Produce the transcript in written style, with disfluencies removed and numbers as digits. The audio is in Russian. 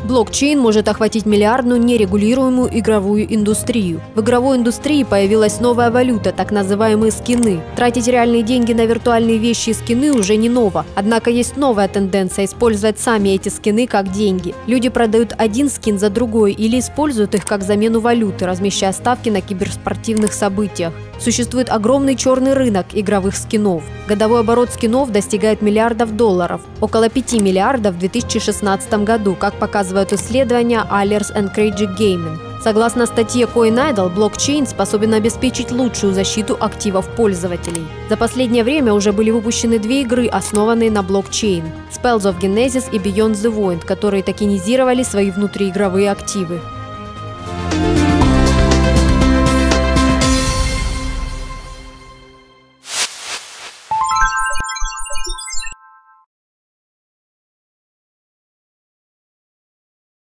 Блокчейн может охватить миллиардную нерегулируемую игровую индустрию. В игровой индустрии появилась новая валюта, так называемые скины. Тратить реальные деньги на виртуальные вещи и скины уже не ново. Однако есть новая тенденция использовать сами эти скины как деньги. Люди продают один скин за другой или используют их как замену валюты, размещая ставки на киберспортивных событиях. Существует огромный черный рынок игровых скинов. Годовой оборот скинов достигает миллиардов долларов, около 5 миллиардов в 2016 году, как показывают исследования Allers and Craig Gaming. Согласно статье CoinIdol, блокчейн способен обеспечить лучшую защиту активов пользователей. За последнее время уже были выпущены 2 игры, основанные на блокчейн – Spells of Genesis и Beyond the Void, которые токенизировали свои внутриигровые активы.